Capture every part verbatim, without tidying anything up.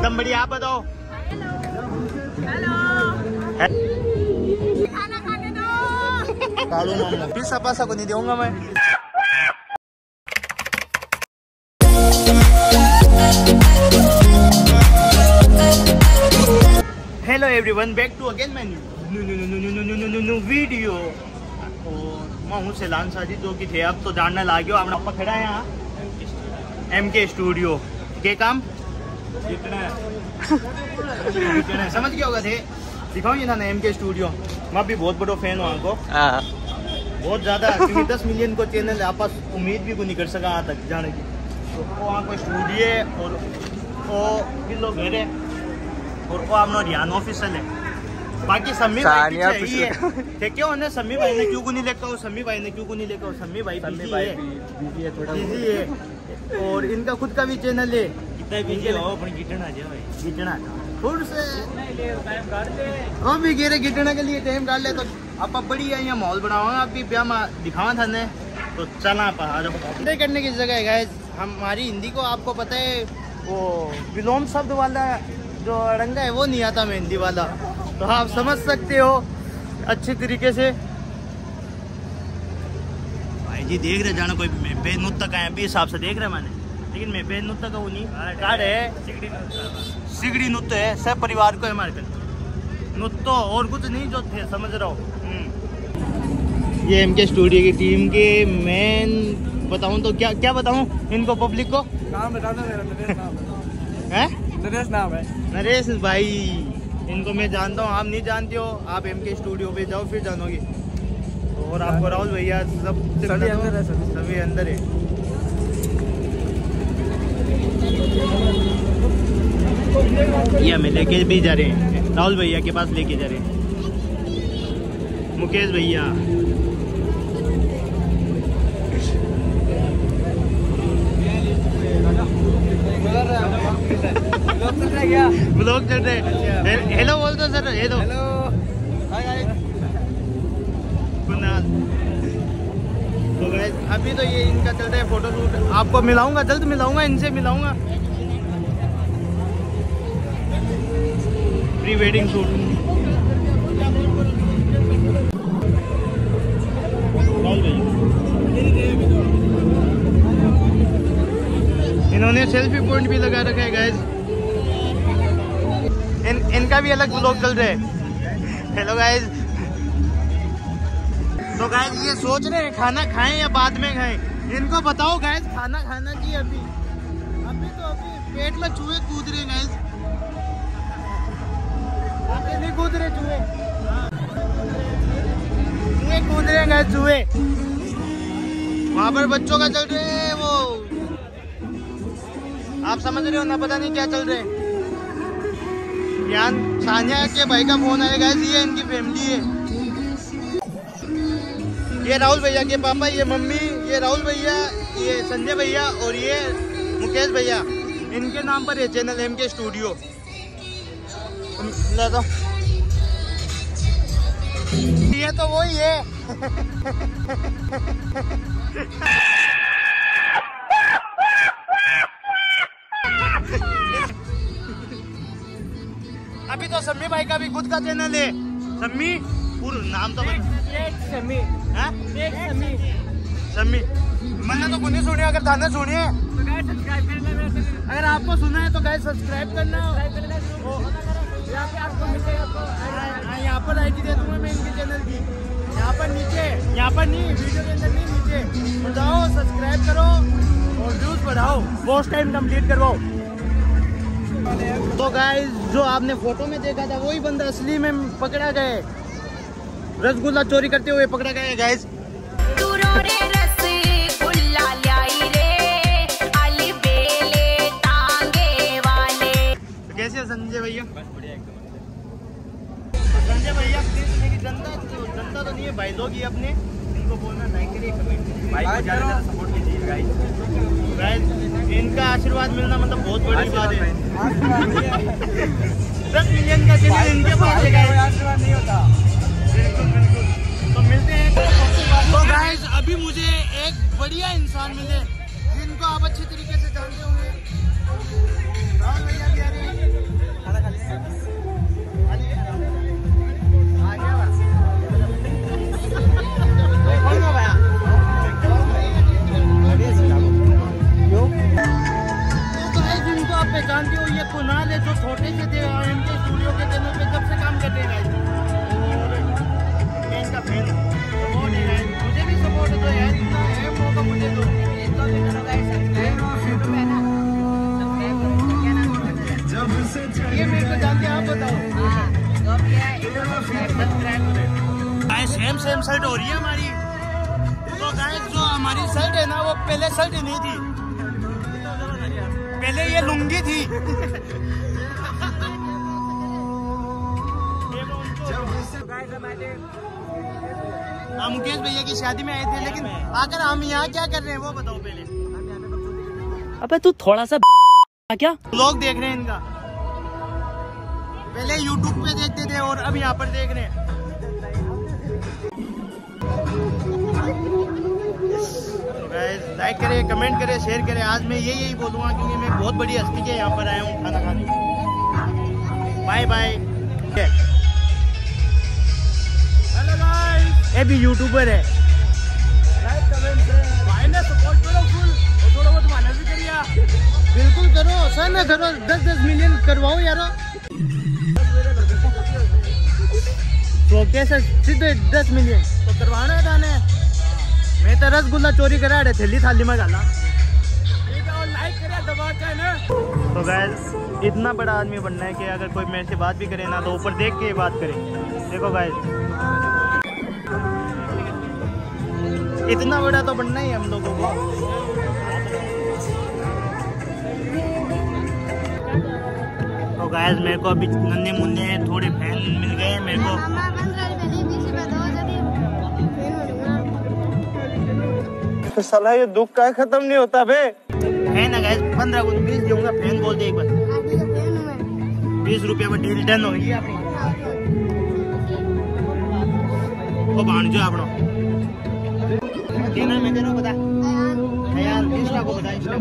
एकदम बढ़िया। आप बताओ। हेलो हेलो, खाना खाने दो। कालू मामू पिसा पासा को नहीं दूंगा मैं। Hello everyone, back to again my new new video. मैं हूँ सैलान साजी जो कि थे अब तो जानने लागे हो। आप खड़ा है यहाँ एम के स्टूडियो के काम समझ गया होगा थे। दिखाओ ये ना एम के स्टूडियो। मैं भी बहुत बड़ा फैन हूँ आपको, बहुत ज्यादा। दस मिलियन को चैनल आप उम्मीद भी को नहीं कर सका यहाँ तक जाने की। तो वो वहाँ को स्टूडियो है और वो किलो घर है और वो अपना ध्यान ऑफिसल है। बाकी समी भाई है क्यों है समी भाई ने क्यों को नहीं लेकर समी भाई ने क्यों को नहीं लेकर समी भाई बिजी है, थोड़ा बिजी है। और इनका खुद का भी चैनल है। कितना बिजी हो अपन गिटना आ जाए भाई, गिटना फुल से हम भी गिरे गिटना के लिए टाइम काट ले। तो आप बड़ी है यहाँ माहौल बनाओगे। आप भी ब्याह में दिखावा था ने तो चला पहाड़ करने की जगह है गाइस। हमारी हिंदी को आपको पता है वो विलोम शब्द वाला जो अड़ंगा है वो नहीं आता मैं हिंदी वाला, तो आप समझ सकते हो अच्छी तरीके से। भाई जी देख रहे जाना कोई बेनुत्ता का है हिसाब से देख रहे मैंने, लेकिन मैं बेनुत्ता का वो नहीं कार्ड है। सिगड़ी नुत्त है सब परिवार को है हमारे नुत्तो और कुछ नहीं जो थे समझ रहा हो। ये एम के स्टूडियो की टीम के मेन बताऊं तो क्या क्या बताऊं इनको पब्लिक को? नाम बता दो मेरा। नरेश नाम है। नरेश नाम है। नरेश भाई इनको मैं जानता हूँ, आप नहीं जानते हो। आप एम के स्टूडियो पे जाओ फिर जानोगे। और आपको राहुल भैया सब सभी अंदर है, सभी अंदर है। ये हमें लेके भी जा रहे हैं, राहुल भैया के पास लेके जा रहे हैं। मुकेश भैया ब्लॉग चल रहे। हेलो बोल दो सर। Hello hello Kunal. तो गाइस अभी तो ये इनका चल रहा है फोटो शूट। आपको मिलाऊंगा, जल्द मिलाऊंगा, इनसे मिलाऊंगा। Pre wedding shoot. इन्होंने सेल्फी पॉइंट भी लगा रखा है गाइस। इन इनका भी अलग ब्लॉग चल रहा है। Hello guys. तो गाइस ये सोच रहे हैं खाना खाएं या बाद में खाएं। इनको बताओ गाइस खाना खाना चाहिए अभी। अभी तो अभी पेट में चूहे कूद रहे हैं गाइस। अभी नहीं कूद रहे चूहे, चूहे कूद रहे हैं गाइस चूहे। वहाँ पर बच्चों का चल रहे हैं वो, आप समझ रहे हो ना, पता नहीं क्या चल रहे हैं। यान सानिया के भाई का फोन आएगा। ये इनकी फैमिली है। ये राहुल भैया के पापा, ये मम्मी, ये राहुल भैया, ये संजय भैया और ये मुकेश भैया। इनके नाम पर ये चैनल एम के स्टूडियो। तो ये तो वही है। अभी तो सम्मी भाई का भी खुद का चैनल है। सम्मी पूरा नाम तो सम्मी सम्मी सम्मी मैंने तो कुछ नहीं सुनी। अगर थाने सुनिए अगर आपको सुना है तो गाइस सब्सक्राइब करना। यहाँ पर आई डी दे दूंगा मैं इनके चैनल की। यहाँ पर नीचे, यहाँ पर नहीं वीडियो के अंदर नहीं, नीचे जाओ सब्सक्राइब करो और व्यूज बढ़ाओ, वॉच टाइम कंप्लीट करवाओ। तो गाइस जो आपने फोटो में देखा था वही बंदा असली में पकड़ा गया। रसगुल्ला चोरी करते हुए पकड़ा गया गाइस। कैसे संजय भैया? बस बढ़िया एकदम। संजय भैया जनता तो जनता तो नहीं है भाई लोग ही अपने, इनको बोलना लाइक करिए, कमेंट करिए, भाई को ज्यादा सपोर्ट कीजिए गाइस। गाइस इनका आशीर्वाद मिलना मतलब बहुत बड़ी बात है। दस मिलियन का चैनल इनके पास है गाइस, आशीर्वाद नहीं होता। बिल्कुल बिल्कुल। तो मिलते हैं। तो गाइस अभी मुझे एक बढ़िया इंसान मिले जिनको आप अच्छी तरीके से जानते होंगे। राहुल भैया भी आ रहे हैं। पहचानते हो, ये कुनाल है जो छोटे से थे एमके स्टूडियो के चैनल पे जब से काम करते हैं और मैं इनका फैन हूँ। सपोर्ट है गाइस, मुझे भी सपोर्ट दो यार, इतना है मौका मुझे दो। ये मेरे को जानते हैं, आप बताओ। सेम सेम शर्ट हो रही है हमारी। तो गाइस जो हमारी शर्ट है ना वो पहले शर्ट नहीं थी, पहले ये लुंगी थी। हम मुकेश भैया की शादी में आए थे, लेकिन आकर हम यहाँ क्या कर रहे हैं वो बताओ पहले। अबे तू थोड़ा सा क्या लोग देख रहे हैं इनका, पहले यूट्यूब पे देखते थे और अब यहाँ पर देख रहे हैं। लाइक करें, कमेंट करें, शेयर करें। आज मैं यही यही बोलूँगा क्योंकि मैं बहुत बड़ी हस्ती के यहाँ पर आया हूँ खाना खाने। Bye bye. हेलो गाइस, ये भी यूट्यूबर है। लाइक कमेंट भाई ने सपोर्ट करो फुल, और थोड़ा बहुत मेहनत भी करिए। बिल्कुल करो सर, ना करो, दस दस मिलियन करवाओ यार। तो कैसे सीधे दस मिलियन तो करवाना है गाने। मैं तो रसगुल्ला चोरी करा रहे थैली थाली में डाला। तो गाइस इतना बड़ा आदमी बनना है कि अगर कोई मेरे से बात भी करे ना तो ऊपर देख के बात करे। देखो गाइस इतना बड़ा तो बनना ही हम लोगों को। तो गाइस मेरे को अभी नन्हे मुन्ने थोड़े फैन मिल गए हैं मेरे को। साला ये दुख का खत्म नहीं होता बे। है ना गाइस, पंद्रह को बीस दूंगा, फैन बोल दे एक बार। बीस रुपया में डील डन होगी अपनी। वो भांजो अपना देना मैं तेरे को बता यार, इंस्टा को बता, इंस्टा को।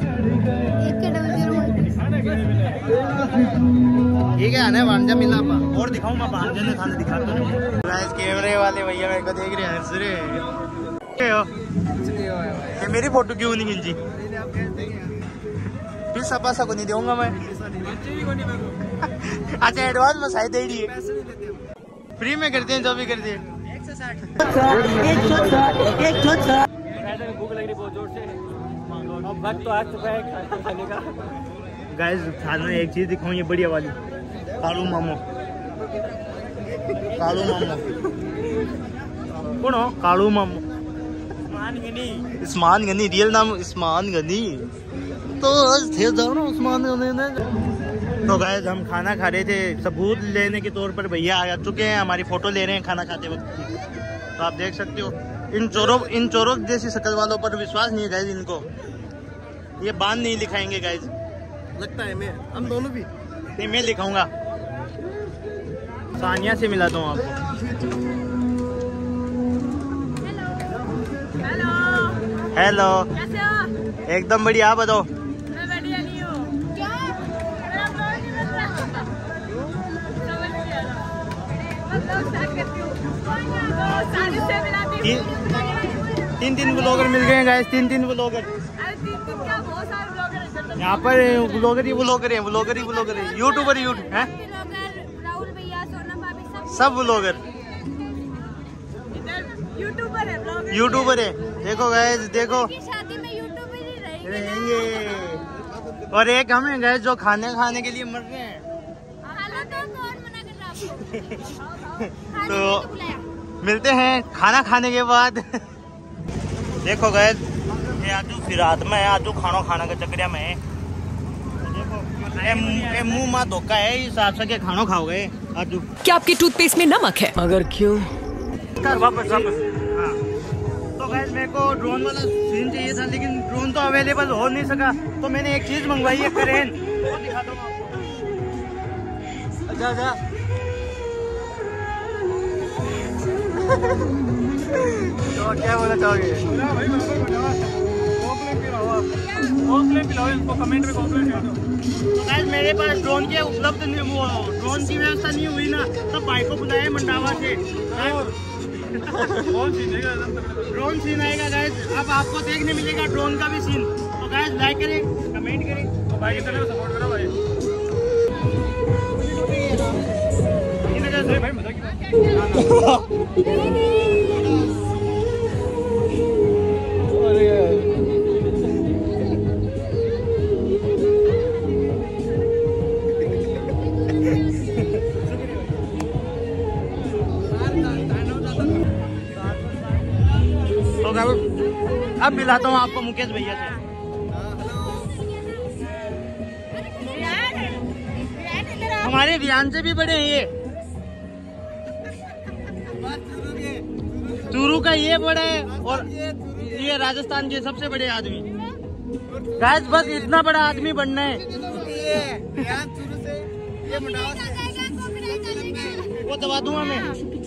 ठीक है आने भांजा मिला और दिखाऊं मैं भांजा ने थाने दिखा तो गाइस कैमरे वाले भैया मेरे को देख रहे हैं, हंस रहे हैं। ये मेरी फोटो क्यों नहीं खींची? फिर सपा सा को नहीं दूंगा मैं। अच्छा एडवांस में शायद दे दिए, फ्री में करते हैं जो भी करते हैं। भूख लग रही बहुत जोर से, वक्त तो आ चुका है खाने का। गाइस खाना एक चीज दिखाऊं, ये बढ़िया वाली कालू मामो। कालू मामो कौन हो? कालू मामो उस्मान गनी, रियल नाम उस्मान गनी। तो थे जानो उस्मान गनी ने। तो गाइस हम खाना खा रहे थे, सबूत लेने के तौर पर भैया आ चुके हैं, हमारी फोटो ले रहे हैं खाना खाते वक्त की। तो आप देख सकते हो इन चोरों इन चोरों जैसी शक्ल वालों पर विश्वास नहीं है गाइस इनको। ये बांध नहीं लिखाएंगे गाइस, लगता है मैं हम दोनों भी नहीं, मैं लिखाऊंगा। सानिया से मिलाता हूँ आपको। हेलो, कैसे हो? एकदम बढ़िया, आप बताओ। मैं बढ़िया नहीं हूँ। क्या? मेरा ब्लॉग नहीं बन रहा। समझ नहीं आ रहा। मैं ब्लॉग स्टार्ट करती हूँ। सारे से मिलाती हूँ। तीन तीन ब्लॉगर मिल गए हैं गाइस, तीन तीन ब्लॉगर। अरे तीन तीन क्या, बहुत सारे ब्लॉगर हैं यहाँ पर। ब्लॉगर ही ब्लॉगर हैं, ब्लॉगर ही ब्लॉगर हैं, यूट्यूबर ही यूट्यूबर हैं, राहुल भैया, सोनम भाभी, सब ब्लॉगर यूट्यूबर है, ब्लॉगर यूट्यूबर है। देखो गाइस देखो, शादी में यूट्यूबर ही रहेंगे। और एक हम हैं गाइस जो खाने खाने के लिए मर रहे हैं। तो कौन मना कर रहा है? तो मिलते हैं खाना खाने के बाद। देखो गाइस ये आजू फिर रात में है, आजू खाना खाना का चक्रिया में है। देखो ये मुंह माँ धोखा है, इस हिसाब से खाना खाओगे आजू। क्या आपकी टूथपेस्ट में नमक है? अगर क्यों वापस वापस। हाँ तो गाइस मेरे को ड्रोन वाला सीन चाहिए था, लेकिन ड्रोन तो अवेलेबल हो नहीं सका, तो मैंने एक चीज मंगवाई है, क्रेन। वो दिखाता हूँ आपको। अच्छा अच्छा तो क्या बोलना चाहोगे? कमेंट में तो गाइस मेरे पास ड्रोन की उपलब्ध नहीं, वो ड्रोन की व्यवस्था नहीं हुई ना, तो भाई को बुलाया मंडावा से। ड्रोन सीन आएगा गाइस, अब आपको देखने मिलेगा ड्रोन का भी सीन। तो गाइस लाइक करें, कमेंट करें। भाई की तरफ सपोर्ट करो भाई। भाई मजा की अब मिलाता हूँ आपको मुकेश भैया से। हमारे रियान से भी बड़े हैं ये, चूरू का ये बड़ा है और ये राजस्थान के सबसे बड़े आदमी। गाइस बस इतना बड़ा आदमी बनना है। वो दबा दूंगा मैं।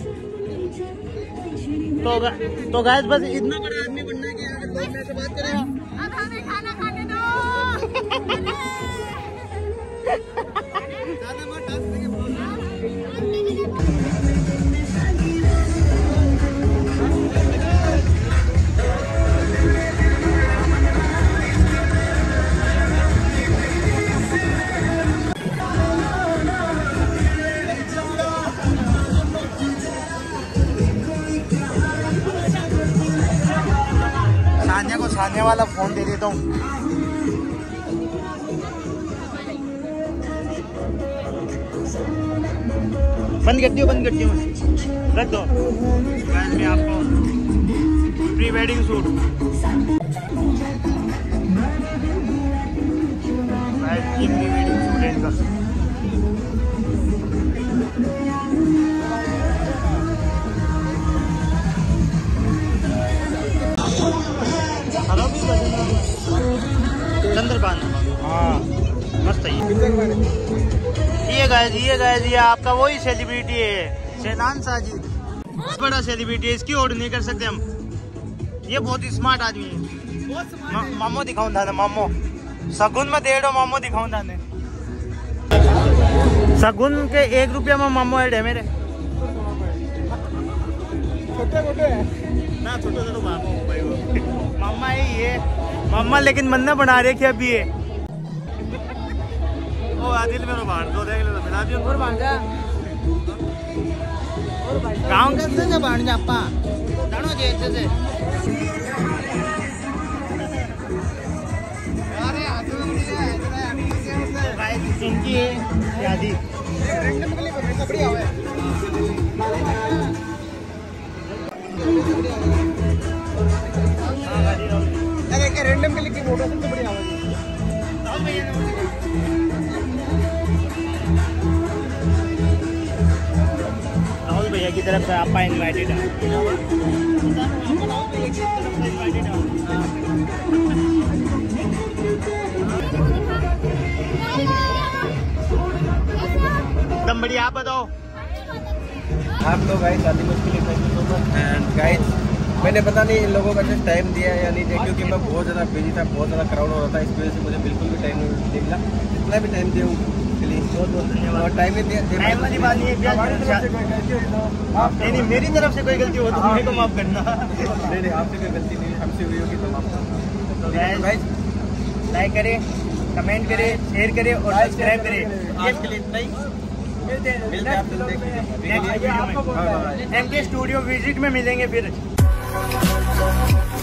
तो तो गाइस बस इतना बड़ा आदमी बनना है कि अगर कोई मेरे से बात करेगा अब हमें खाना खाने दो। सानिया को सानिया वाला फोन दे देता हूँ। बंद कर दियो, बंद कर दियो, रख दो। मैं आपको pre wedding shoot pre wedding shoot है इनका। चंद्रपान, हाँ मस्त है ये गाइस। ये गाइस ये आपका वही सेलिब्रिटी है, शहनान साजिद। बहुत बड़ा सेलिब्रिटी है, इसकी ओर नहीं कर सकते हम। ये बहुत ही स्मार्ट आदमी है। मामो दिखाऊं था ना, मामो सगुन में डेढ़ो मामो दिखाऊं था ने। सगुन के एक रुपया में मामो ऐड है मेरे। छोटे छोटे ना, छोटे छोटे मामो भाई वो मामा है ये मामा, लेकिन मन्ना बना रहे क्या अभी ये। ओ आदिल मेरे बाहर दो देख ले तो मिला दियो और बांध जा गांव के से बांध जा पा जानो जे अच्छे से। अरे हाथ में मुड़ी है इतना अभी क्या होता है भाई इनकी है शादी रैंडम के लिए बढ़िया है। अरे क्या रैंडम के लिए की फोटो सबसे बढ़िया आवाज राहुल भैया ने। राहुल भैया की तरफ से आपका इनवाइटेड है। राहुल भैया की तरफ से इनवाइटेड है। एकदम बढ़िया, आप बताओ। आप लोग आए शादी मुश्किल एंड गाइस, मैंने पता नहीं इन लोगों का जस्ट टाइम दिया या नहीं दिया, क्योंकि मैं बहुत ज़्यादा बिजी था, बहुत ज़्यादा क्राउड हो रहा था, इस वजह से मुझे बिल्कुल भी टाइम नहीं मिला। जितना भी टाइम दिया प्लीज बहुत बहुत धन्यवाद। और टाइम नहीं दिया वाली बात नहीं है, नहीं मेरी तरफ से कोई गलती हो तो मेरे को माफ करना। नहीं नहीं आपसे कोई गलती नहीं, हमसे हुई होगी तो माफ करना। लाइक करें, कमेंट करें, शेयर करें और सब्सक्राइब करें। आज के लिए इतना ही, मिलते हैं मिलते हैं आपसे एम के स्टूडियो विजिट में मिलेंगे फिर।